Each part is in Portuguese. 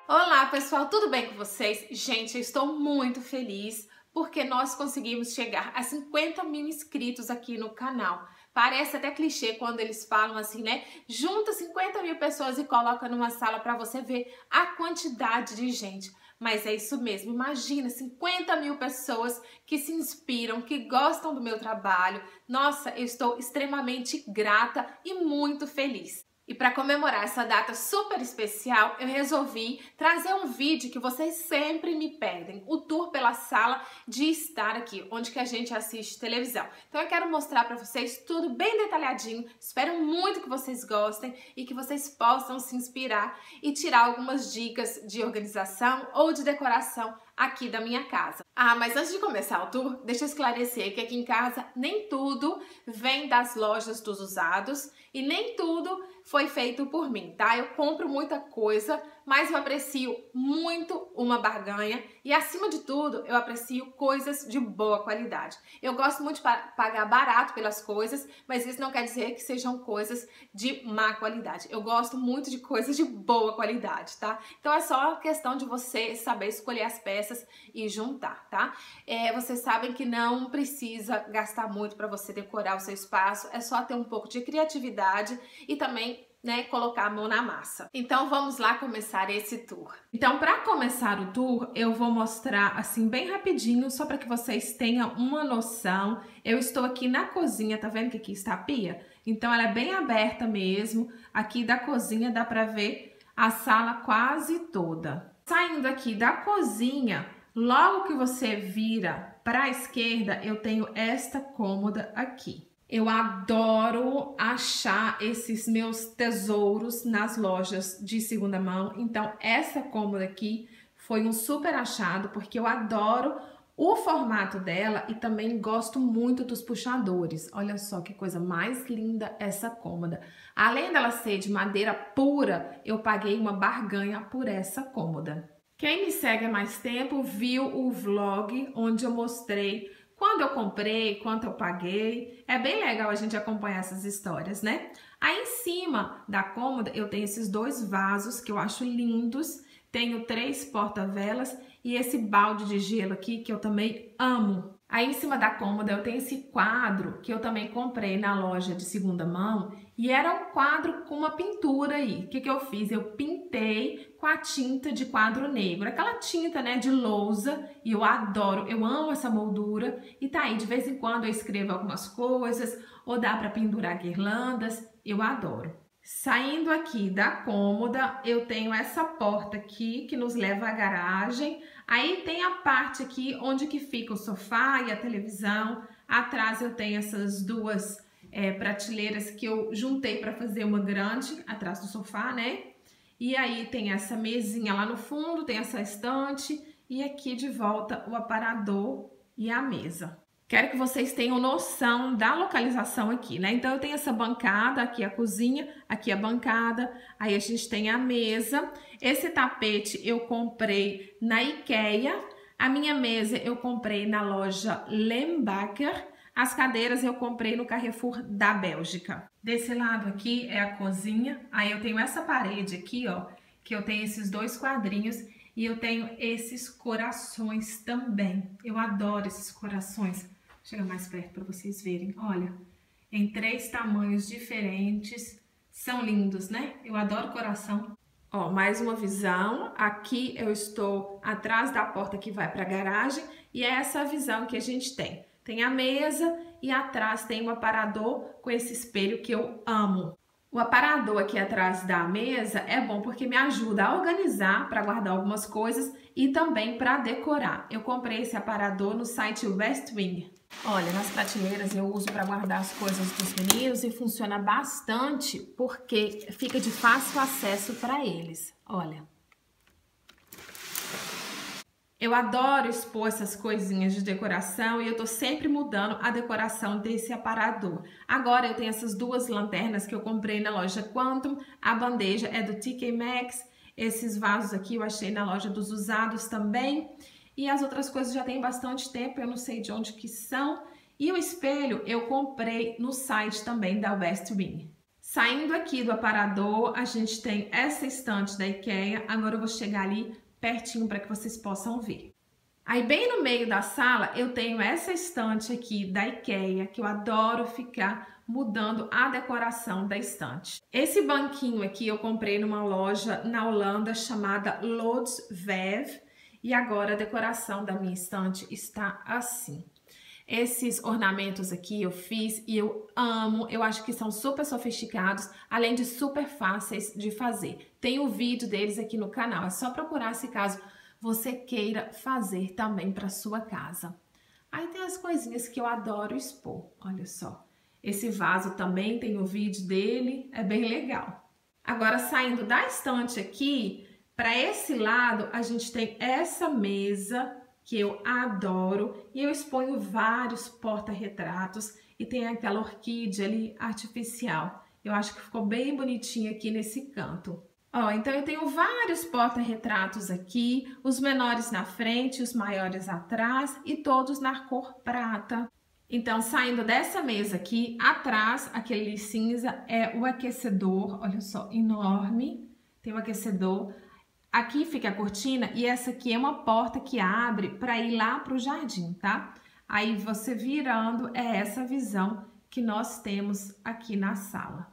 Olá pessoal, tudo bem com vocês? Gente, eu estou muito feliz porque nós conseguimos chegar a 50 mil inscritos aqui no canal. Parece até clichê quando eles falam assim, né? Junta 50 mil pessoas e coloca numa sala para você ver a quantidade de gente. Mas é isso mesmo, imagina 50 mil pessoas que se inspiram, que gostam do meu trabalho. Nossa, eu estou extremamente grata e muito feliz. E para comemorar essa data super especial, eu resolvi trazer um vídeo que vocês sempre me pedem, o tour pela sala de estar aqui, onde que a gente assiste televisão. Então eu quero mostrar para vocês tudo bem detalhadinho, espero muito que vocês gostem e que vocês possam se inspirar e tirar algumas dicas de organização ou de decoração aqui da minha casa. Mas antes de começar o tour, deixa eu esclarecer que aqui em casa nem tudo vem das lojas dos usados e nem tudo foi feito por mim, tá? Eu compro muita coisa, mas eu aprecio muito uma barganha e, acima de tudo, eu aprecio coisas de boa qualidade. Eu gosto muito de pagar barato pelas coisas, mas isso não quer dizer que sejam coisas de má qualidade. Eu gosto muito de coisas de boa qualidade, tá? Então é só questão de você saber escolher as peças e juntar, tá? Vocês sabem que não precisa gastar muito para você decorar o seu espaço, é só ter um pouco de criatividade e também colocar a mão na massa. Então vamos lá começar esse tour. Então, para começar o tour, eu vou mostrar assim bem rapidinho, só para que vocês tenham uma noção. Eu estou aqui na cozinha, tá vendo que aqui está a pia? Então ela é bem aberta mesmo. Aqui da cozinha dá para ver a sala quase toda. Saindo aqui da cozinha, logo que você vira para a esquerda, eu tenho esta cômoda aqui. Eu adoro achar esses meus tesouros nas lojas de segunda mão. Então, essa cômoda aqui foi um super achado, porque eu adoro o formato dela e também gosto muito dos puxadores. Olha só que coisa mais linda essa cômoda. Além dela ser de madeira pura, eu paguei uma barganha por essa cômoda. Quem me segue há mais tempo viu o vlog onde eu mostrei quando eu comprei, quanto eu paguei. É bem legal a gente acompanhar essas histórias, né? Aí em cima da cômoda eu tenho esses dois vasos que eu acho lindos. Tenho 3 porta-velas e esse balde de gelo aqui que eu também amo. Aí em cima da cômoda eu tenho esse quadro que eu também comprei na loja de segunda mão e era um quadro com uma pintura aí. O que eu fiz? Eu pintei com a tinta de quadro negro, aquela tinta, né, de lousa, e eu adoro, eu amo essa moldura. E tá aí, de vez em quando eu escrevo algumas coisas ou dá para pendurar guirlandas, eu adoro. Saindo aqui da cômoda, eu tenho essa porta aqui que nos leva à garagem. Aí tem a parte aqui onde que fica o sofá e a televisão. Atrás eu tenho essas duas prateleiras que eu juntei para fazer uma grande atrás do sofá, né? E aí tem essa mesinha lá no fundo, tem essa estante e aqui de volta o aparador e a mesa. Quero que vocês tenham noção da localização aqui, né? Então, eu tenho essa bancada, aqui a cozinha, aqui a bancada, aí a gente tem a mesa. Esse tapete eu comprei na IKEA, a minha mesa eu comprei na loja Lembacher, as cadeiras eu comprei no Carrefour da Bélgica. Desse lado aqui é a cozinha, aí eu tenho essa parede aqui, ó, que eu tenho esses 2 quadrinhos e eu tenho esses corações também. Eu adoro esses corações. Chega mais perto para vocês verem. Olha, em 3 tamanhos diferentes. São lindos, né? Eu adoro coração. Ó, mais uma visão. Aqui eu estou atrás da porta que vai para a garagem e é essa visão que a gente tem. Tem a mesa e atrás tem um aparador com esse espelho que eu amo. O aparador aqui atrás da mesa é bom porque me ajuda a organizar para guardar algumas coisas e também para decorar. Eu comprei esse aparador no site Westwing. Olha, nas prateleiras eu uso para guardar as coisas dos meninos e funciona bastante porque fica de fácil acesso para eles. Olha. Eu adoro expor essas coisinhas de decoração e eu tô sempre mudando a decoração desse aparador. Agora eu tenho essas 2 lanternas que eu comprei na loja Quantum. A bandeja é do TK Maxx. Esses vasos aqui eu achei na loja dos usados também. E as outras coisas já tem bastante tempo, eu não sei de onde que são. E o espelho eu comprei no site também da Westwing. Saindo aqui do aparador, a gente tem essa estante da IKEA. Agora eu vou chegar ali pertinho para que vocês possam ver. Aí bem no meio da sala eu tenho essa estante aqui da IKEA, que eu adoro ficar mudando a decoração da estante. Esse banquinho aqui eu comprei numa loja na Holanda chamada Lodsvev, e agora a decoração da minha estante está assim. Esses ornamentos aqui eu fiz e eu amo, eu acho que são super sofisticados, além de super fáceis de fazer. Tem o vídeo deles aqui no canal, é só procurar se caso você queira fazer também para sua casa. Aí tem as coisinhas que eu adoro expor, olha só. Esse vaso também tem o vídeo dele, é bem legal. Agora saindo da estante aqui, para esse lado a gente tem essa mesa que eu adoro e eu exponho vários porta-retratos e tem aquela orquídea ali artificial. Eu acho que ficou bem bonitinha aqui nesse canto. Ó, então eu tenho vários porta-retratos aqui, os menores na frente, os maiores atrás e todos na cor prata. Então, saindo dessa mesa aqui, atrás, aquele cinza, é o aquecedor, olha só, enorme, tem um aquecedor. Aqui fica a cortina e essa aqui é uma porta que abre para ir lá para o jardim, tá? Aí você virando, é essa visão que nós temos aqui na sala.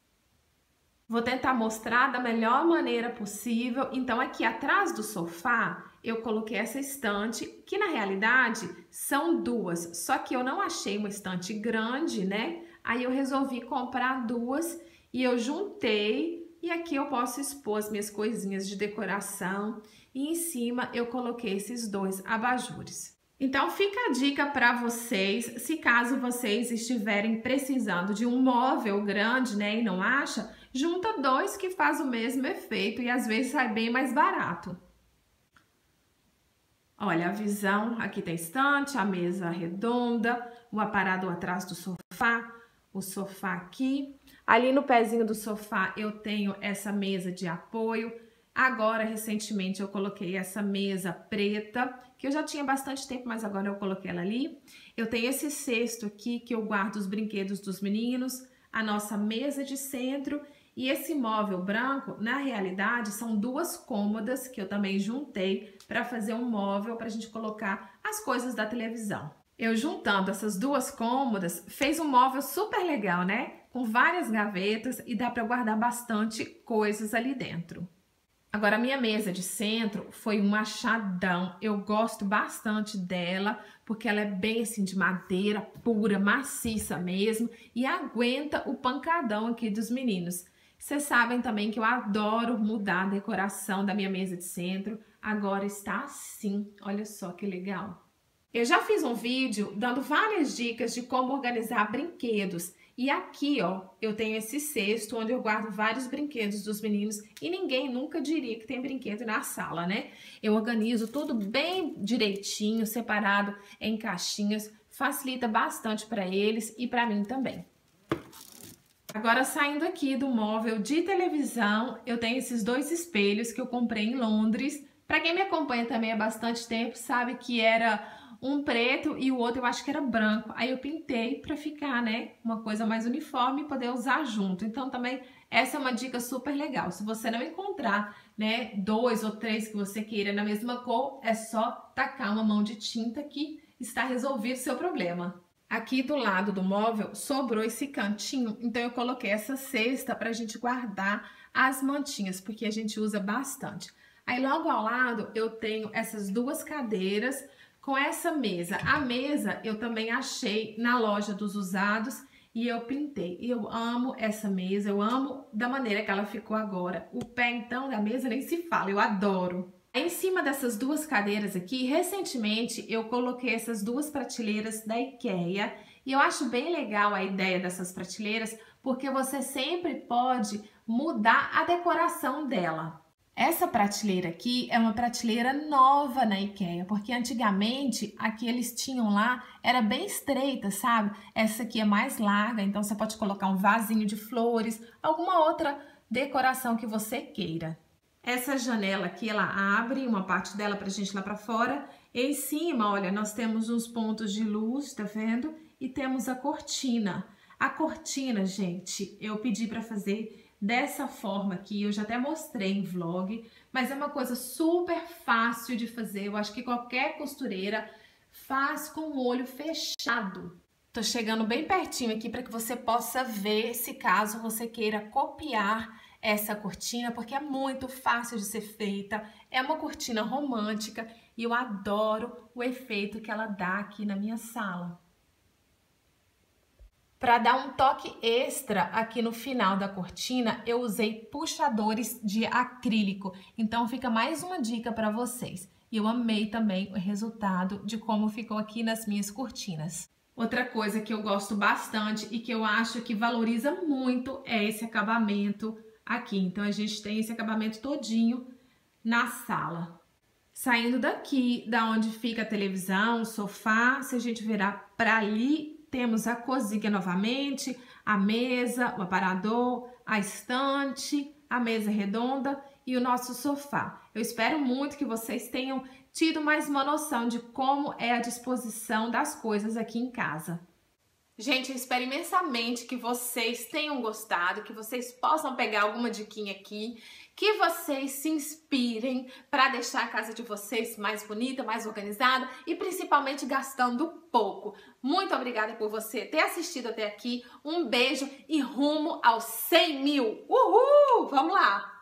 Vou tentar mostrar da melhor maneira possível. Então, aqui atrás do sofá, eu coloquei essa estante, que na realidade são duas, só que eu não achei uma estante grande, né? Aí eu resolvi comprar duas e eu juntei, e aqui eu posso expor as minhas coisinhas de decoração, e em cima eu coloquei esses dois abajures. Então fica a dica para vocês, se caso vocês estiverem precisando de um móvel grande, né, e não acha, junta dois que faz o mesmo efeito e às vezes sai bem mais barato. Olha a visão, aqui tem estante, a mesa redonda, o aparador atrás do sofá, o sofá aqui. Ali no pezinho do sofá eu tenho essa mesa de apoio. Agora, recentemente, eu coloquei essa mesa preta, que eu já tinha bastante tempo, mas agora eu coloquei ela ali. Eu tenho esse cesto aqui que eu guardo os brinquedos dos meninos, a nossa mesa de centro e esse móvel branco, na realidade, são duas cômodas que eu também juntei para fazer um móvel para a gente colocar as coisas da televisão. Eu juntando essas duas cômodas, fez um móvel super legal, né? Com várias gavetas e dá para guardar bastante coisas ali dentro. Agora, a minha mesa de centro foi um achadão. Eu gosto bastante dela, porque ela é bem assim de madeira pura, maciça mesmo, e aguenta o pancadão aqui dos meninos. Vocês sabem também que eu adoro mudar a decoração da minha mesa de centro. Agora está assim, olha só que legal. Eu já fiz um vídeo dando várias dicas de como organizar brinquedos. E aqui, ó, eu tenho esse cesto onde eu guardo vários brinquedos dos meninos e ninguém nunca diria que tem brinquedo na sala, né? Eu organizo tudo bem direitinho, separado em caixinhas, facilita bastante para eles e para mim também. Agora, saindo aqui do móvel de televisão, eu tenho esses dois espelhos que eu comprei em Londres. Para quem me acompanha também há bastante tempo, sabe que era um preto e o outro eu acho que era branco. Aí eu pintei para ficar, né, uma coisa mais uniforme e poder usar junto. Então também essa é uma dica super legal. Se você não encontrar, né, 2 ou 3 que você queira na mesma cor, é só tacar uma mão de tinta que está resolvido o seu problema. Aqui do lado do móvel sobrou esse cantinho, então eu coloquei essa cesta para a gente guardar as mantinhas, porque a gente usa bastante. Aí logo ao lado eu tenho essas duas cadeiras com essa mesa. A mesa eu também achei na loja dos usados e eu pintei. Eu amo essa mesa, eu amo da maneira que ela ficou agora. O pé então da mesa nem se fala, eu adoro. Em cima dessas duas cadeiras aqui, recentemente eu coloquei essas duas prateleiras da IKEA e eu acho bem legal a ideia dessas prateleiras porque você sempre pode mudar a decoração dela. Essa prateleira aqui é uma prateleira nova na IKEA, porque antigamente a que eles tinham lá era bem estreita, sabe? Essa aqui é mais larga, então você pode colocar um vasinho de flores, alguma outra decoração que você queira. Essa janela aqui, ela abre uma parte dela pra gente lá pra fora. Em cima, olha, nós temos uns pontos de luz, tá vendo? E temos a cortina. A cortina, gente, eu pedi para fazer dessa forma aqui, eu já até mostrei em vlog, mas é uma coisa super fácil de fazer. Eu acho que qualquer costureira faz com o olho fechado. Tô chegando bem pertinho aqui para que você possa ver se caso você queira copiar essa cortina, porque é muito fácil de ser feita. É uma cortina romântica e eu adoro o efeito que ela dá aqui na minha sala. Para dar um toque extra aqui no final da cortina, eu usei puxadores de acrílico. Então fica mais uma dica para vocês. E eu amei também o resultado de como ficou aqui nas minhas cortinas. Outra coisa que eu gosto bastante e que eu acho que valoriza muito é esse acabamento aqui. Então a gente tem esse acabamento todinho na sala. Saindo daqui, da onde fica a televisão, o sofá, se a gente virar para ali, temos a cozinha novamente, a mesa, o aparador, a estante, a mesa redonda e o nosso sofá. Eu espero muito que vocês tenham tido mais uma noção de como é a disposição das coisas aqui em casa. Gente, eu espero imensamente que vocês tenham gostado, que vocês possam pegar alguma diquinha aqui, que vocês se inspirem para deixar a casa de vocês mais bonita, mais organizada e principalmente gastando pouco. Muito obrigada por você ter assistido até aqui. Um beijo e rumo aos 100 mil. Uhul! Vamos lá!